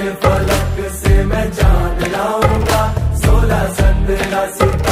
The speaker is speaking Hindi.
फलक से मैं जान लाऊंगा, 16 15 सितारे